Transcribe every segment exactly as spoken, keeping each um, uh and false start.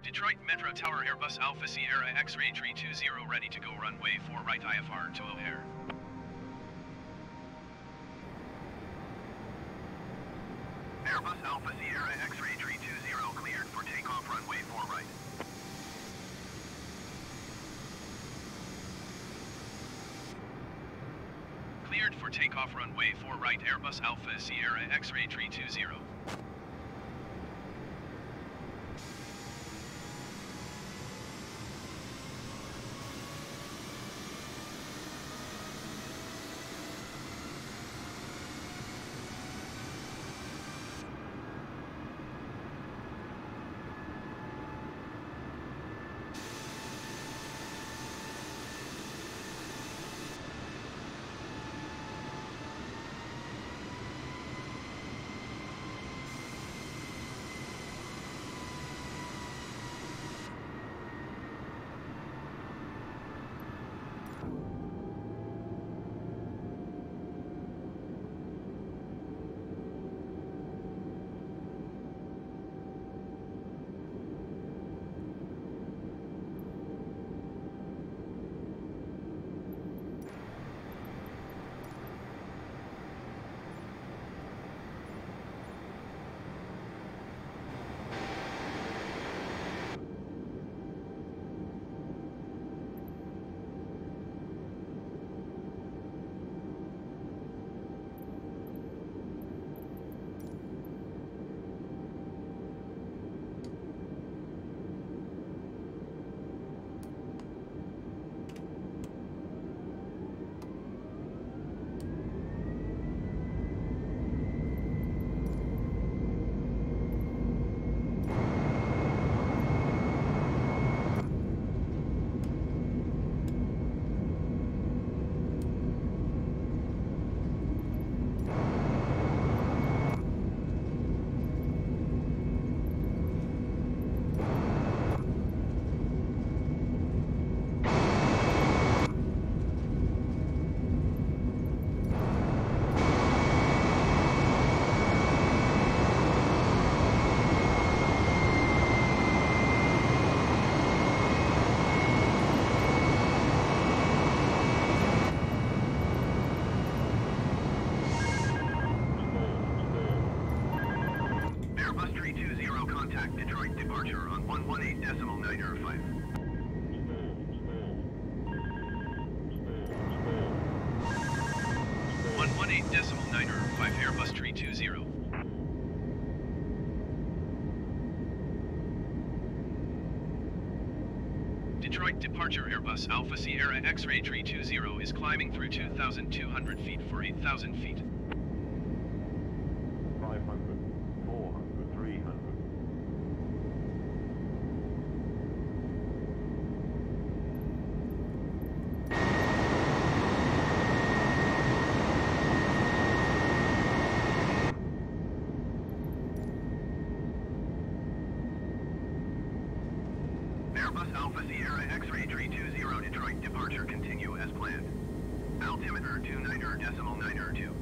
Detroit Metro Tower Airbus Alpha Sierra X-ray three two zero ready to go runway four right I F R to O'Hare. Airbus Alpha Sierra X-ray three two zero cleared for takeoff runway four right. Cleared for takeoff runway four right Airbus Alpha Sierra X-ray three two zero. Detroit departure on one one eight decimal nine er five. one one eight decimal nine er five Airbus three two zero. Detroit departure Airbus Alpha Sierra X-ray three two zero is climbing through two thousand two hundred feet for eight thousand feet. five hundred, four hundred, three hundred. Airbus Alpha Sierra X-ray three two zero Detroit departure continue as planned. Altimeter two nine er decimal nine er two.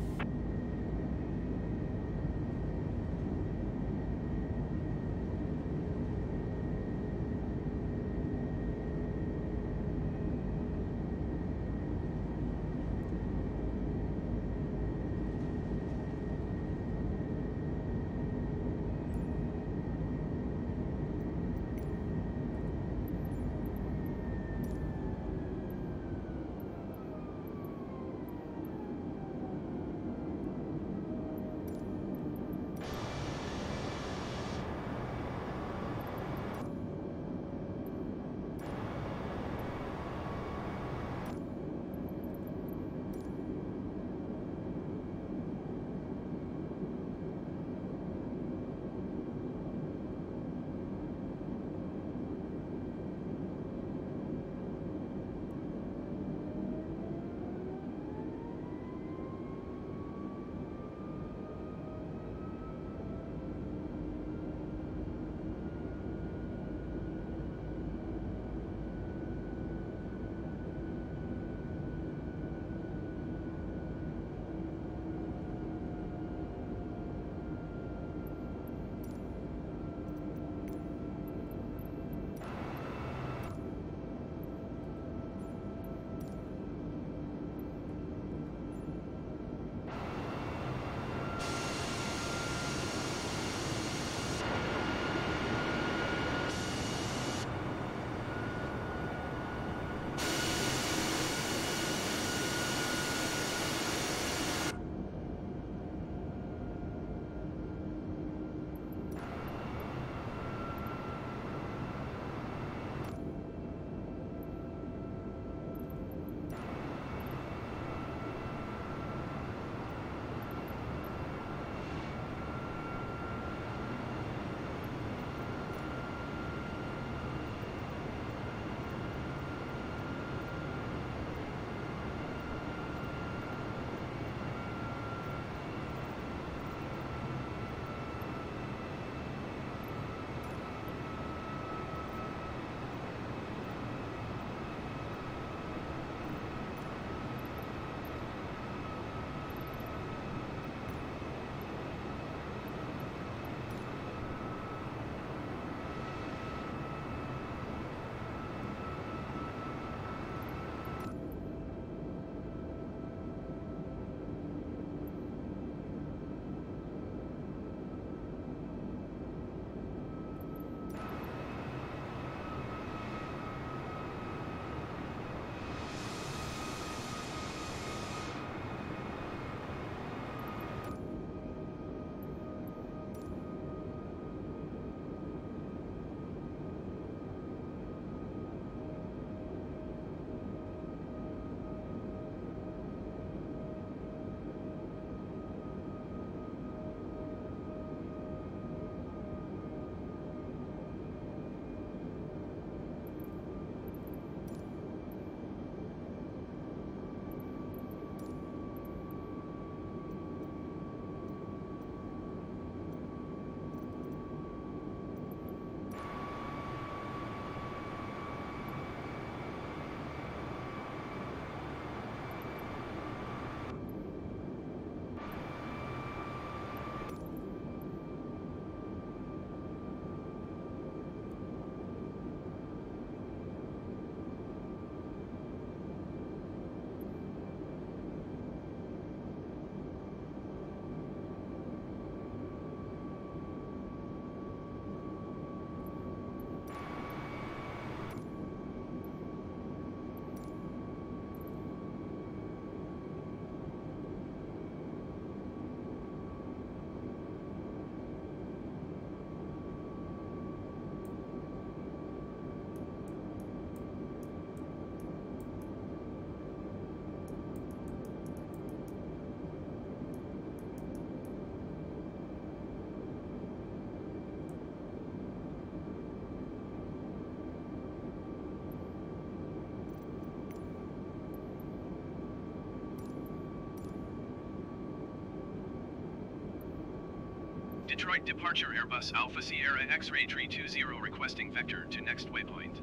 Detroit departure Airbus Alpha Sierra X-ray three two zero requesting vector to next waypoint.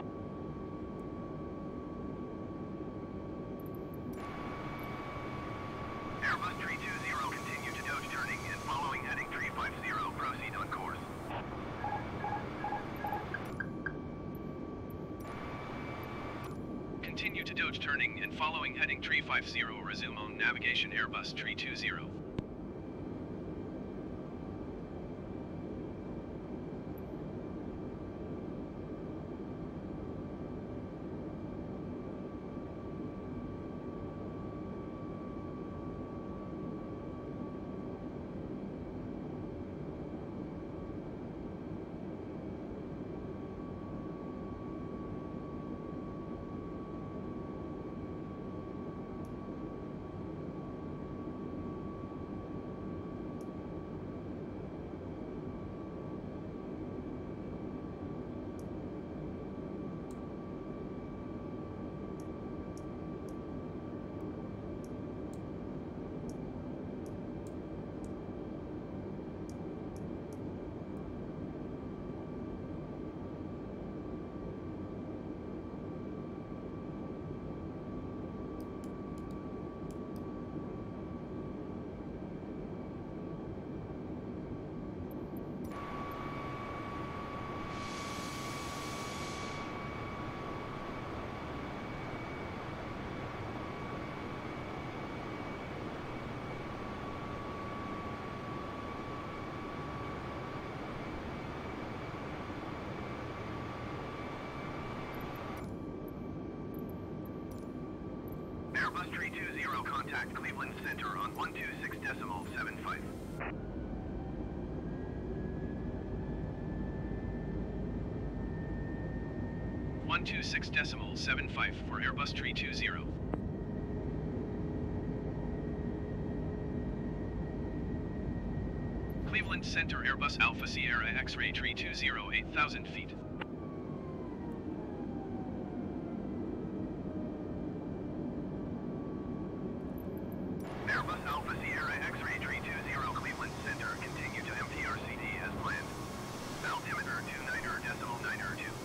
Airbus three two zero continue to Doge turning and following heading three five zero, proceed on course. Continue to Doge turning and following heading three five zero, resume on navigation Airbus three two zero. Airbus three two zero, contact Cleveland Center on one two six decimal seven five. one two six decimal seven five for Airbus three two zero. Cleveland Center Airbus Alpha Sierra X-ray three two zero, eight thousand feet. Airbus Alpha Sierra X-ray three two zero, Cleveland Center, continue to M T R C D as planned. Altimeter two niner decimal niner two.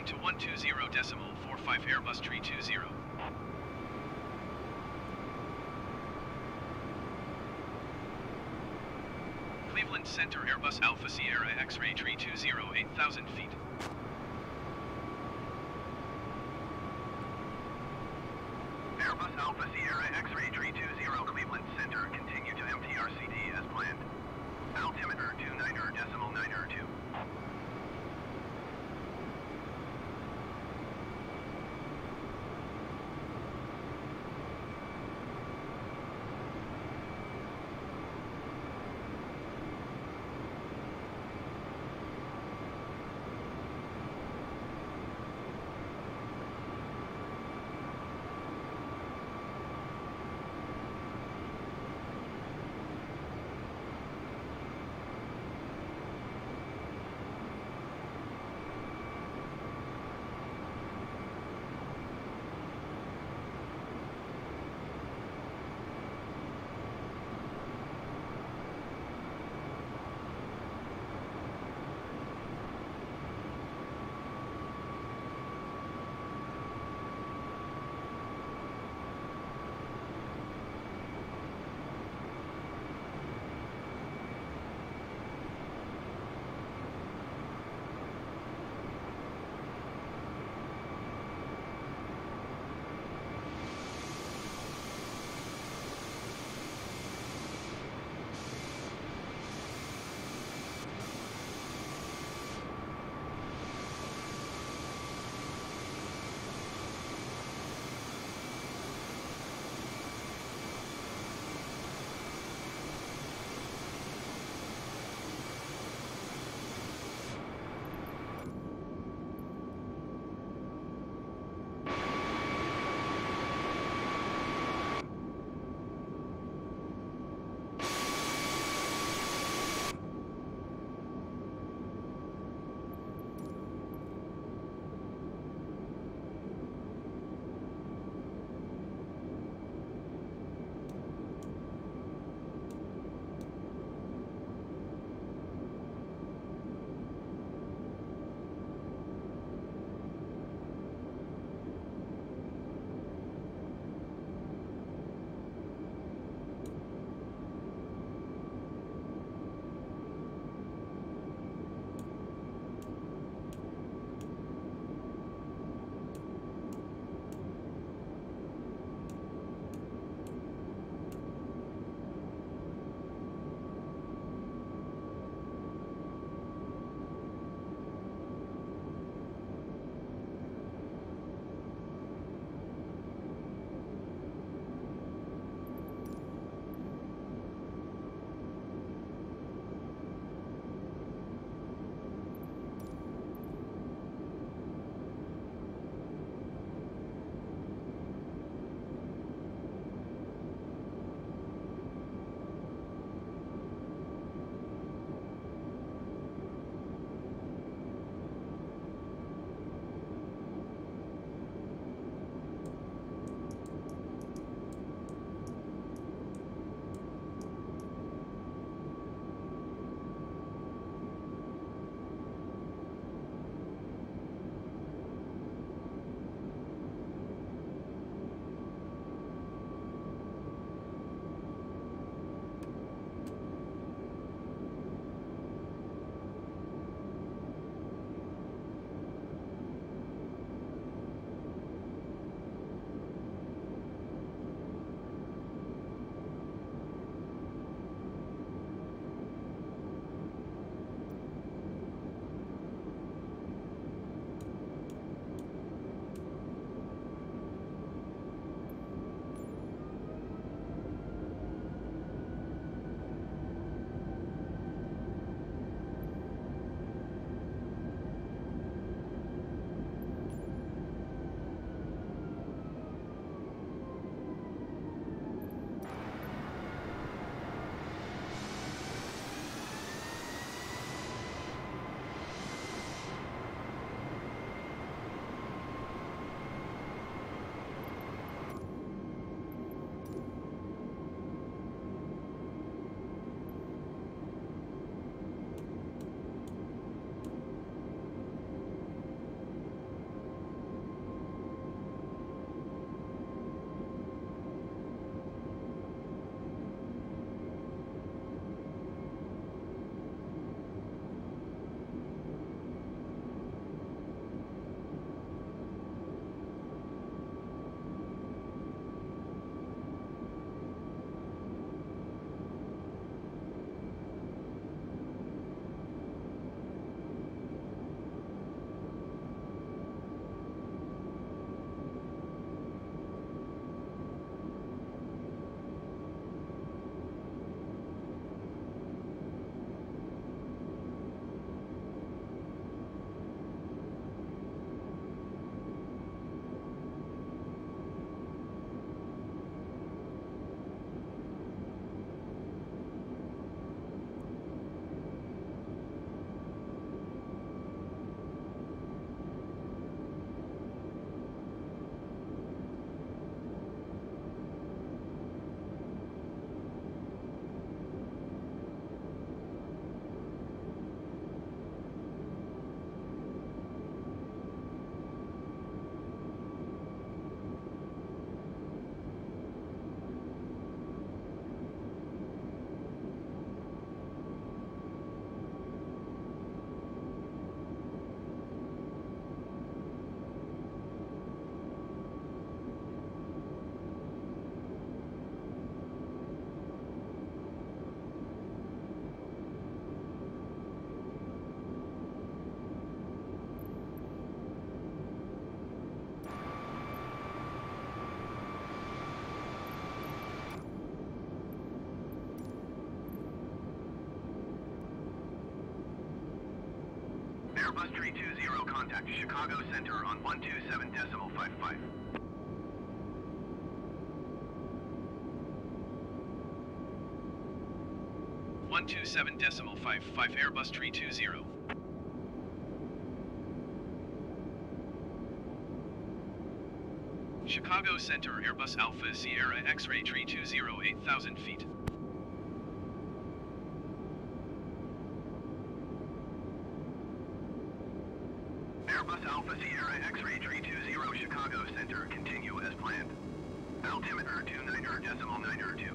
to one two zero decimal four five Airbus three two zero. Cleveland Center Airbus Alpha Sierra X-ray three two zero, eight thousand feet. Airbus Alpha Sierra X-ray three two zero Cleveland Center, continue to M T R C D as planned. Altimeter two nine zero decimal nine zero two. Airbus three two zero, contact Chicago Center on one two seven decimal five five. one two seven decimal five five Airbus three two zero. Chicago Center Airbus Alpha Sierra X-ray three two zero, eight thousand feet. Airbus Alpha Sierra X-ray three two zero, Chicago Center, continue as planned. Altimeter two niner decimal niner two.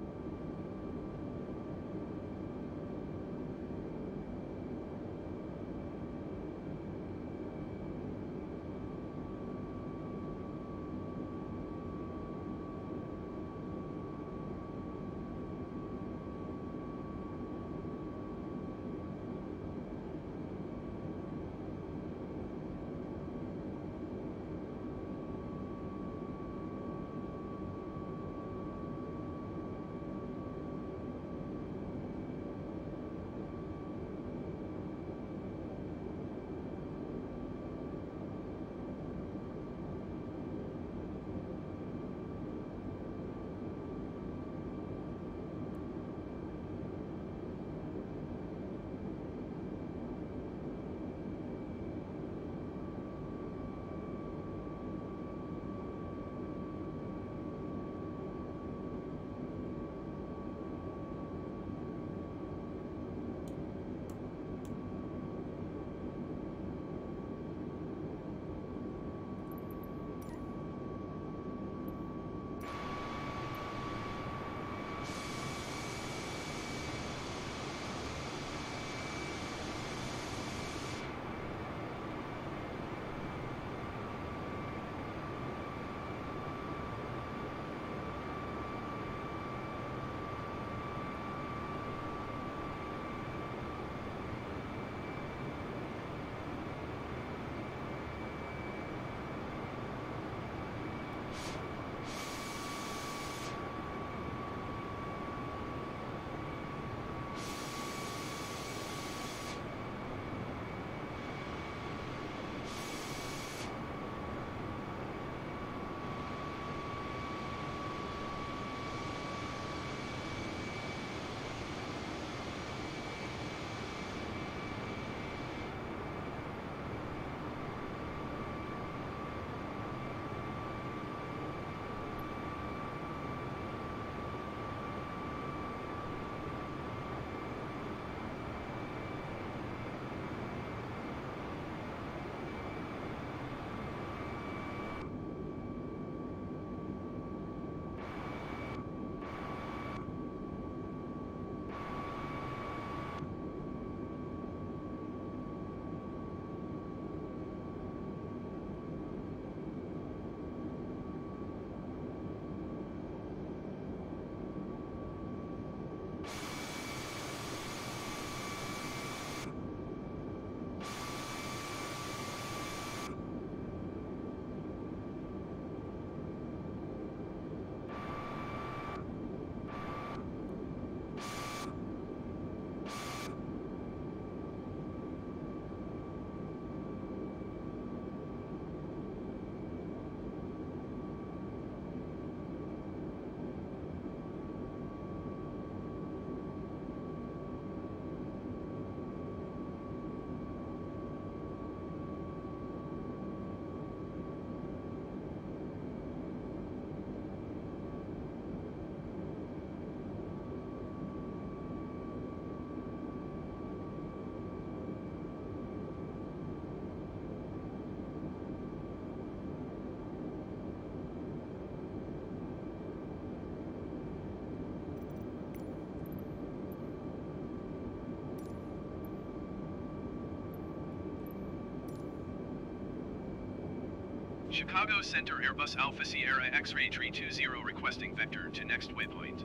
Chicago Center Airbus Alpha Sierra X-ray three two zero requesting vector to next waypoint.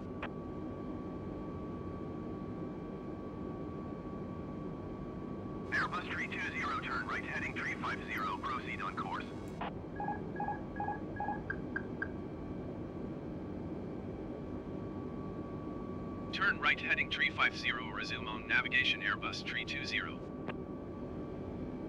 Airbus three two zero, turn right heading three five zero, proceed on course. Turn right heading three five zero, resume on navigation Airbus three two zero.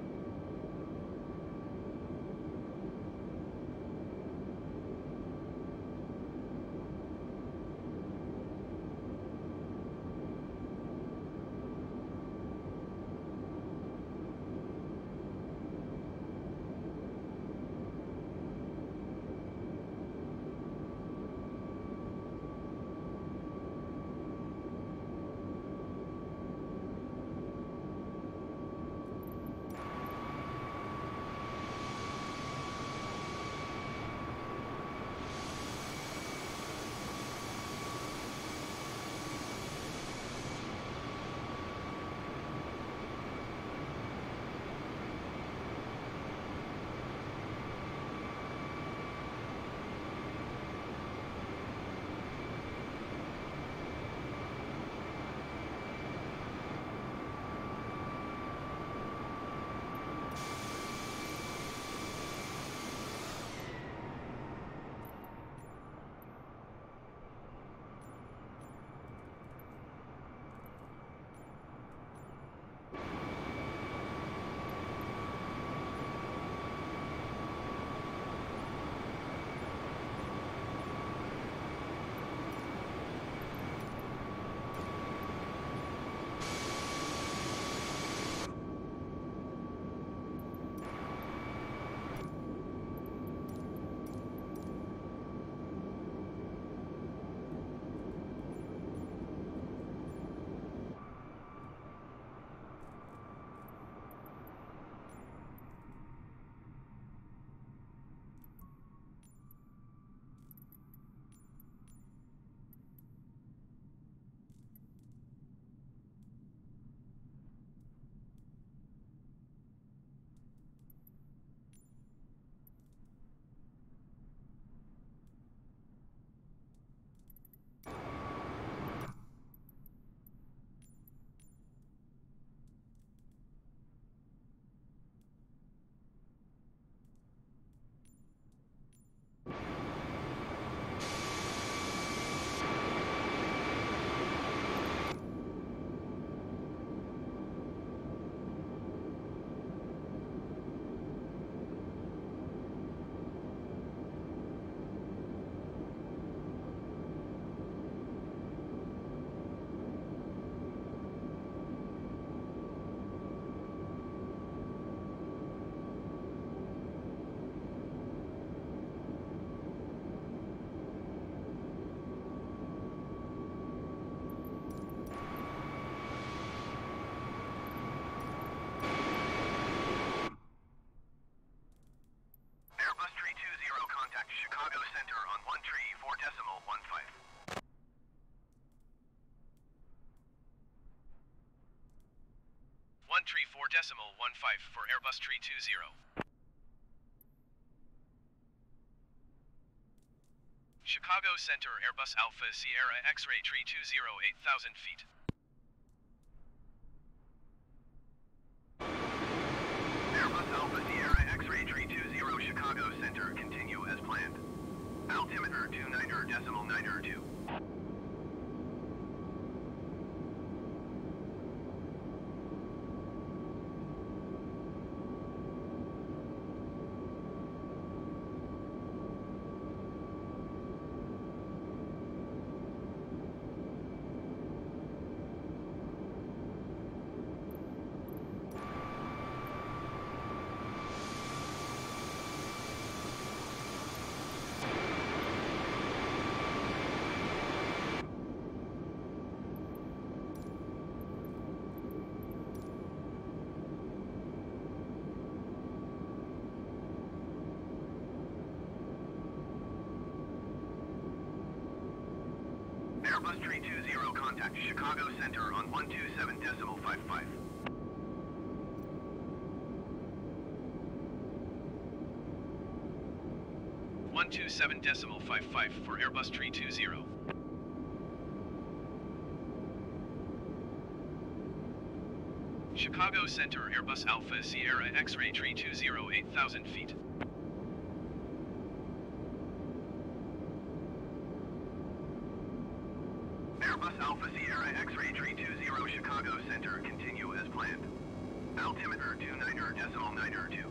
Chicago Center on one three four decimal one five. one three four decimal one five for Airbus three two zero. Chicago Center Airbus Alpha Sierra X-ray three two zero eight thousand feet. Airbus Alpha Sierra X-ray three two zero Chicago Center, continue as planned. Altimeter two nine decimal nine two. Airbus three two zero contact Chicago Center on one two seven decimal five five. one two seven decimal five five for Airbus three two zero. Chicago Center Airbus Alpha Sierra X-ray three two zero eight thousand feet. Airbus Alpha Sierra X-ray three two zero Chicago Center, continue as planned. Altimeter two nine decimal nine two.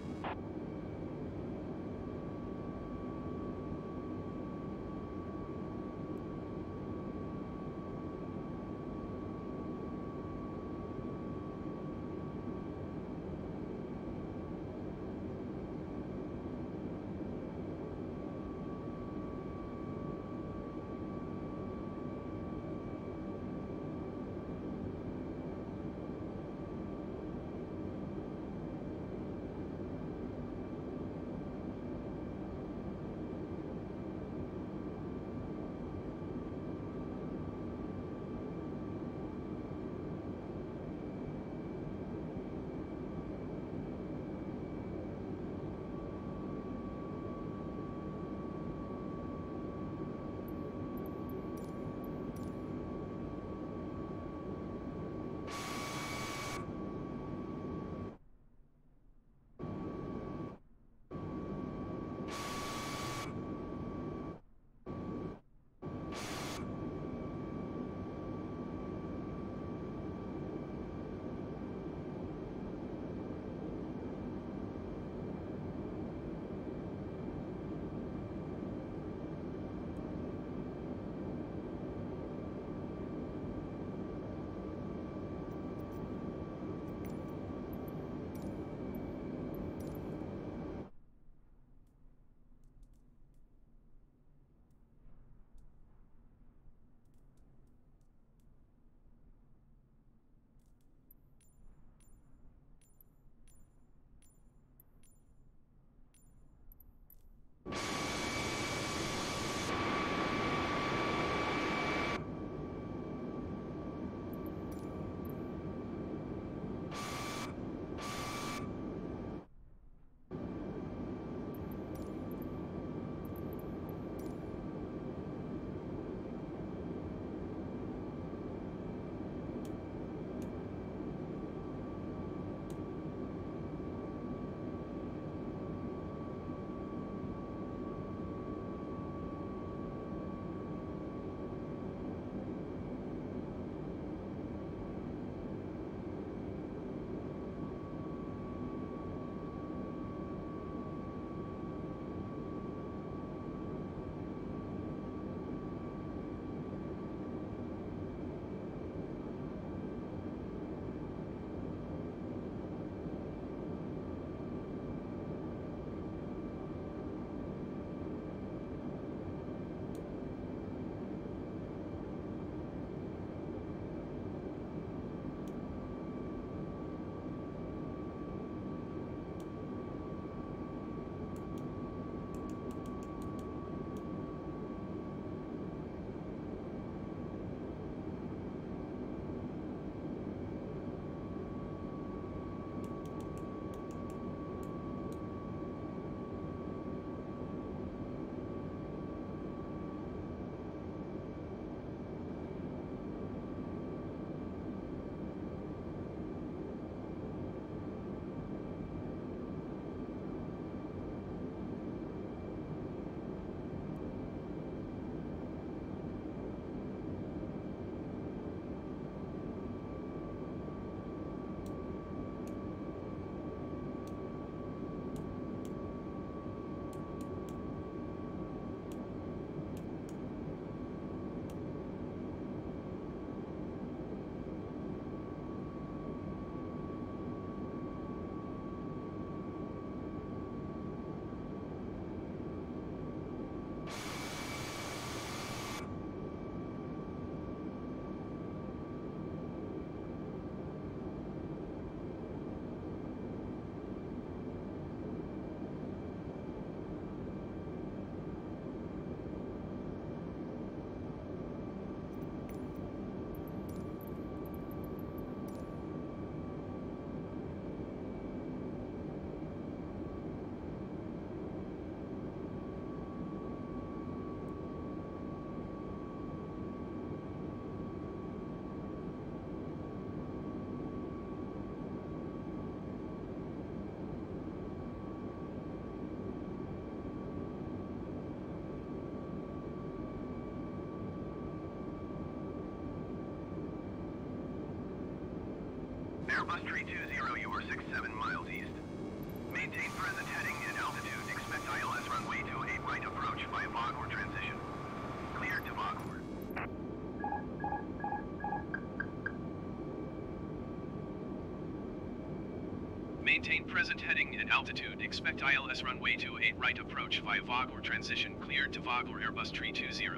Maintain present heading and altitude. Expect I L S runway two eight right approach via Vaghor transition. Cleared to Vaghor. Maintain present heading and altitude. Expect I L S runway two eight right approach via Vaghor transition. Cleared to Vaghor Airbus three two zero.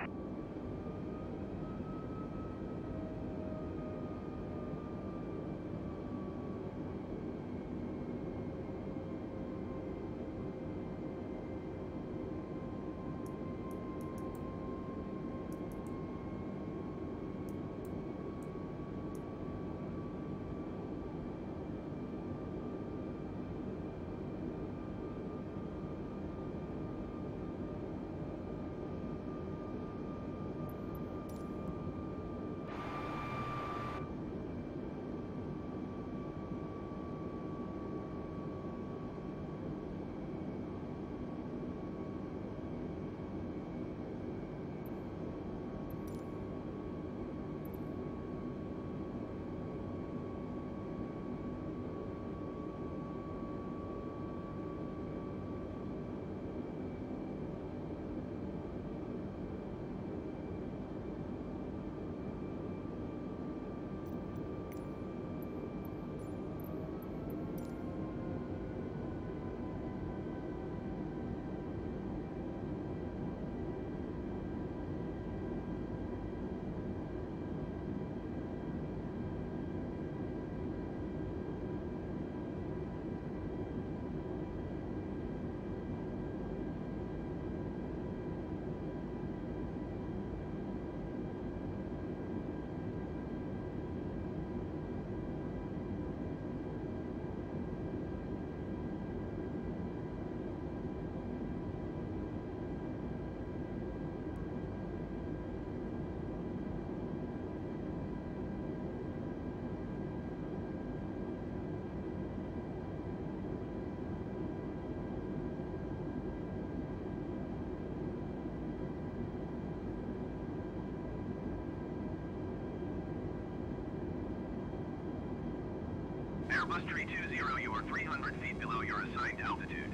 Airbus three two zero, you are three hundred feet below your assigned altitude.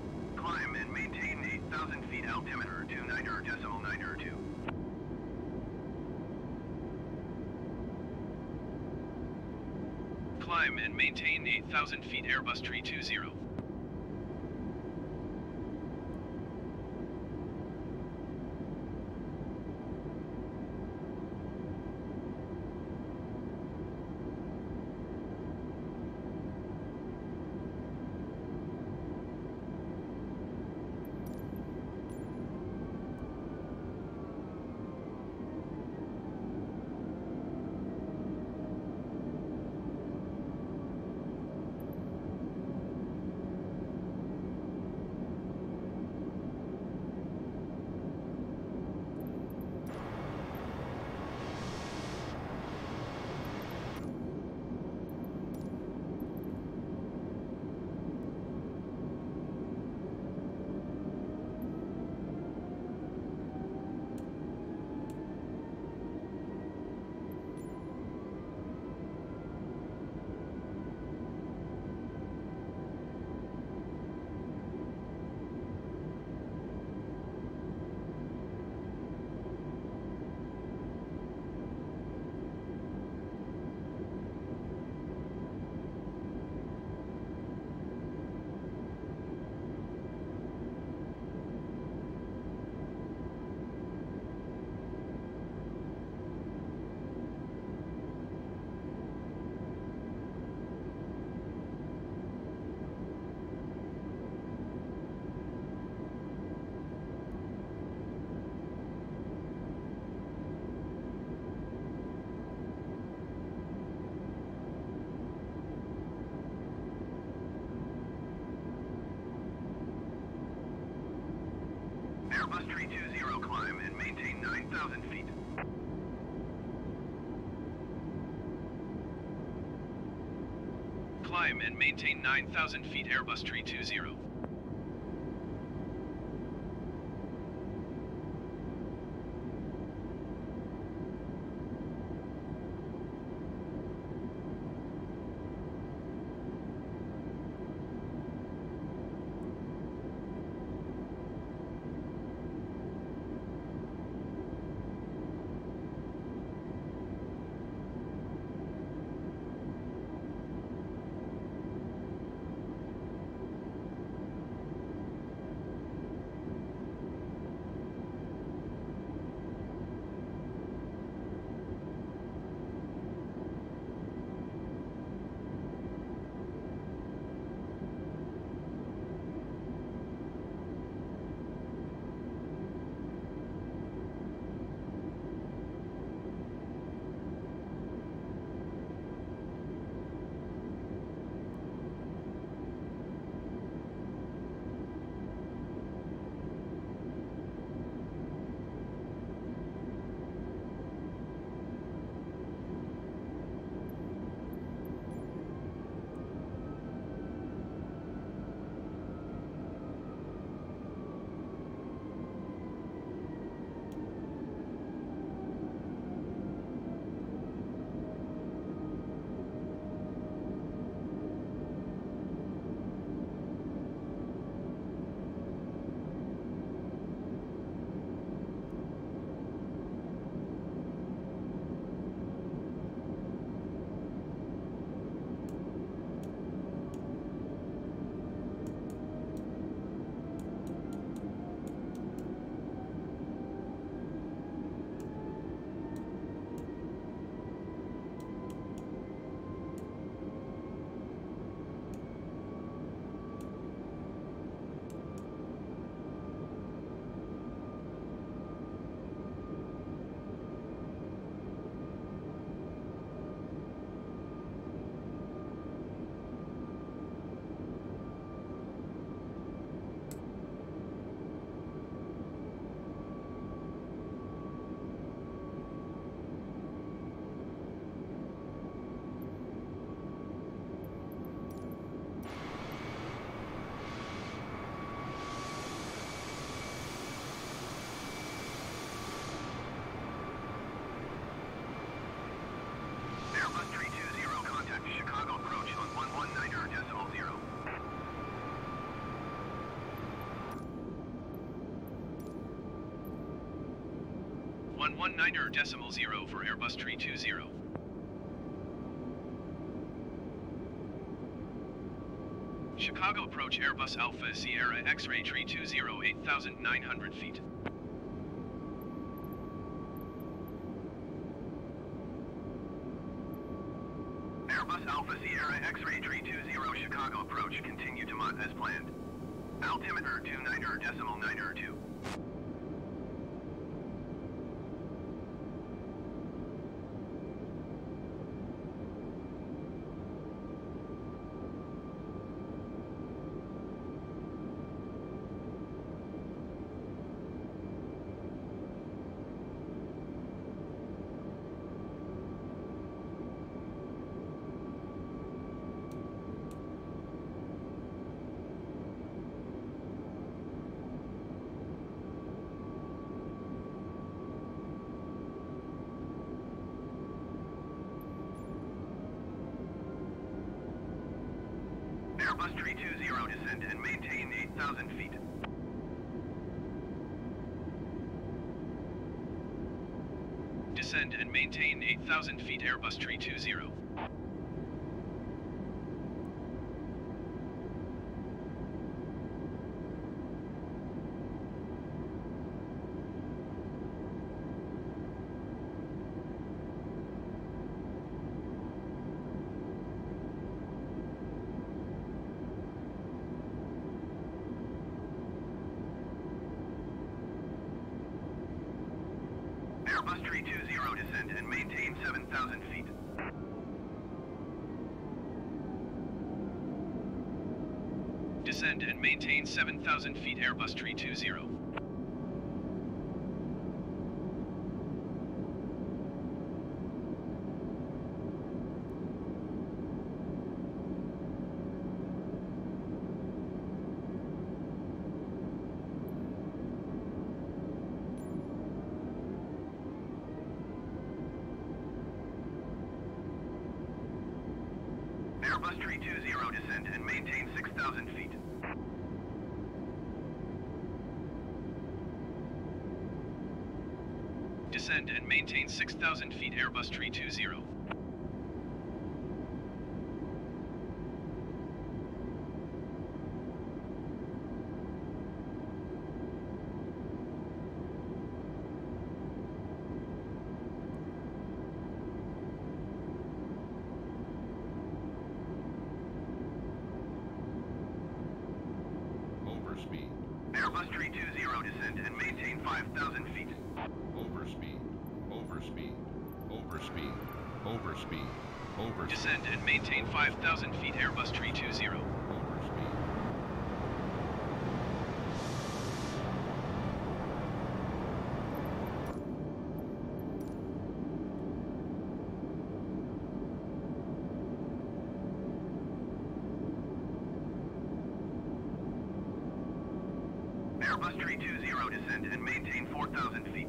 Climb and maintain eight thousand feet altimeter to nine decimal nine two. Climb and maintain eight thousand feet Airbus three two zero. Airbus three two zero, climb and maintain nine thousand feet. Climb and maintain nine thousand feet Airbus three two zero. one one niner decimal zero for Airbus three two zero. Chicago approach Airbus Alpha Sierra X-ray three two zero, eight thousand nine hundred feet. Airbus Alpha Sierra X-ray three two zero Chicago approach, continue to Mont as planned. Altimeter two niner decimal niner two. Airbus three two zero descend and maintain eight thousand feet. Descend and maintain eight thousand feet Airbus three two zero. Airbus three two zero descend and maintain seven thousand feet. Descend and maintain seven thousand feet Airbus three two zero. Airbus three two zero descend and maintain six thousand feet. Descend and maintain six thousand feet Airbus three two zero. Overspeed. Airbus three two zero descend and maintain five thousand feet. Overspeed. Overspeed. Overspeed. Overspeed. Overspeed. Descend and maintain five thousand feet Airbus three two zero. Overspeed. Airbus three two zero descend and maintain four thousand feet.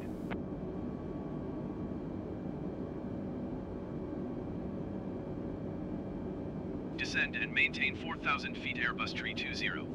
Descend and maintain four thousand feet Airbus three two zero.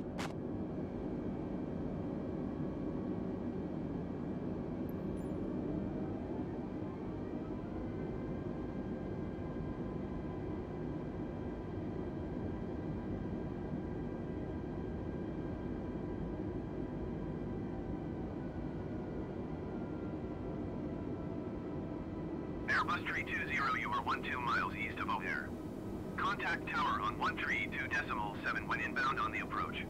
Airbus three two zero, you are one two miles east of O'Hare. Contact tower on one three two decimal seven when inbound on the approach.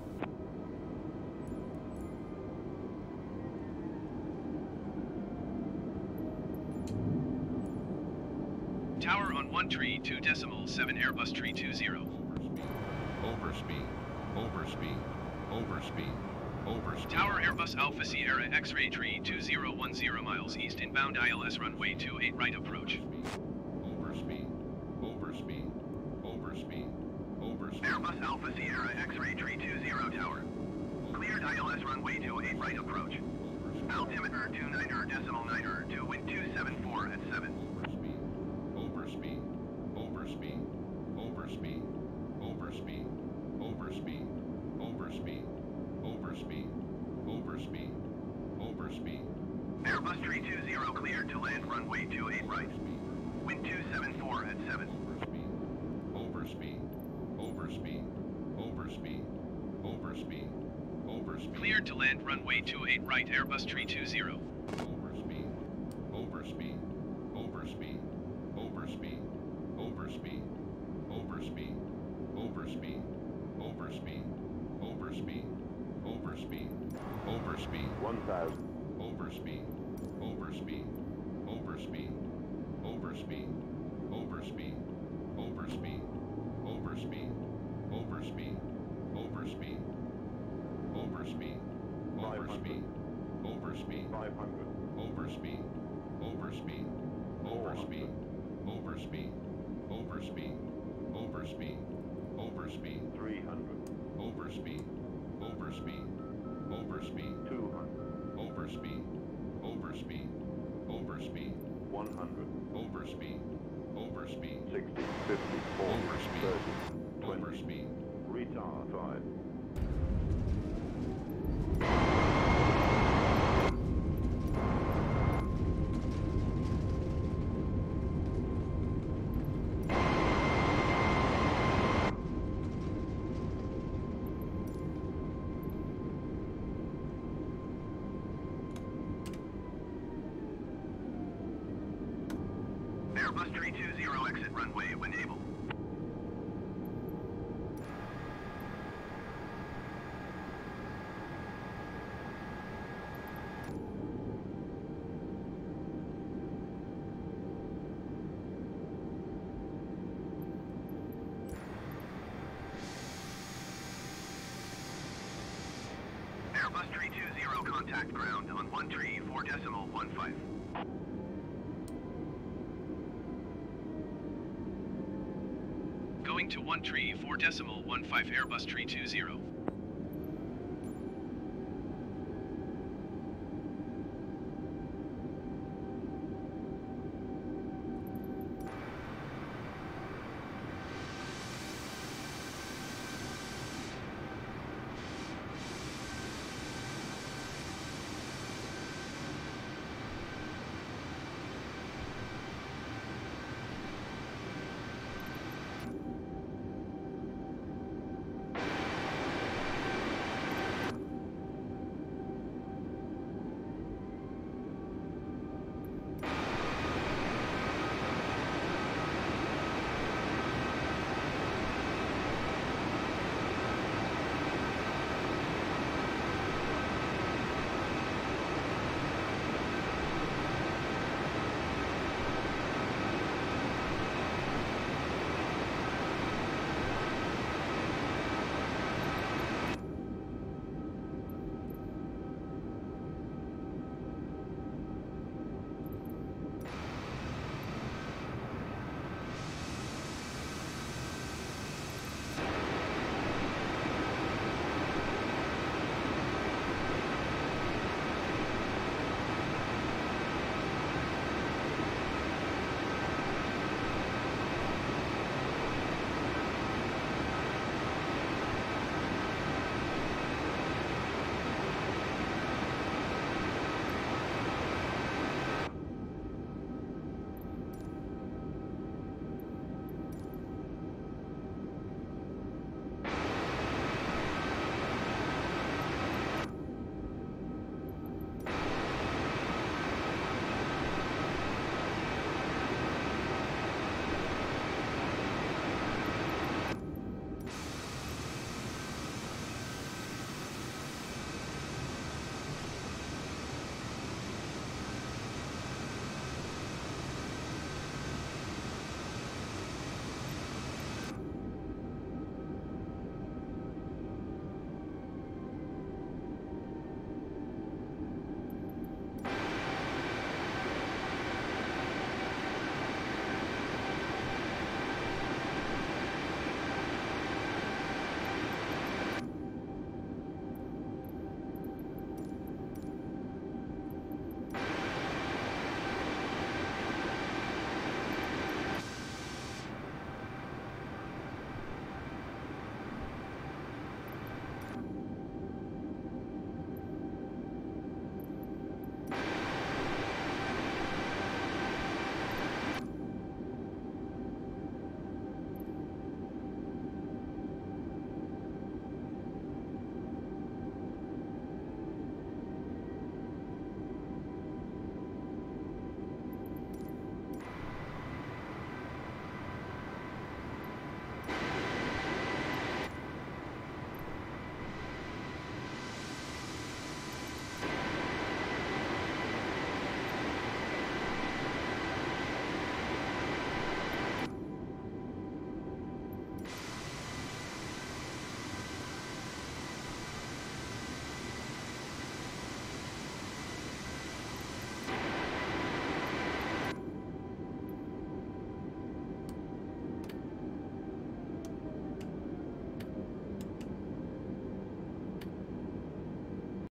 Tower on one three two decimal seven Airbus three two zero. Overspeed. Overspeed. Overspeed. Overspeed. Tower Airbus Alpha Sierra X-ray three two zero one zero miles east inbound I L S runway two eight right approach. Overspeed. Overspeed. Overspeed. Overspeed. Airbus Alpha Sierra X-ray three two zero tower. Cleared I L S runway two eight right approach. Altimeter two niner decimal niner two wind two seven four at seven. Overspeed. Overspeed. Overspeed. Overspeed. Overspeed. Overspeed. Overspeed. Overspeed. Overspeed. Overspeed. Airbus Airbus three two zero cleared to land runway two eight right. Wind two seven four at seven. Overspeed. Overspeed. Overspeed. Overspeed. Overspeed. Cleared to land runway two eight right, Airbus three two zero. Overspeed. Overspeed. Overspeed. Overspeed. Overspeed. Overspeed. Overspeed. Overspeed. Overspeed. Overspeed. Overspeed. one thousand. Overspeed. Overspeed. Overspeed. Overspeed. Overspeed. Overspeed. Overspeed. Overspeed. Overspeed. Overspeed. Overspeed. Overspeed. five hundred. Overspeed. Overspeed. Overspeed. Overspeed. Overspeed. Overspeed. Overspeed. three hundred. Overspeed. Overspeed. Overspeed. two hundred. Overspeed. Overspeed. Overspeed. one hundred. Overspeed. Overspeed. sixty, fifty, forty, Overspeed. thirty, twenty. Overspeed. Retard five. Airbus three two zero exit runway when able. Airbus three two zero contact ground on one three four decimal one five. Going to one three four decimal one five Airbus three two zero.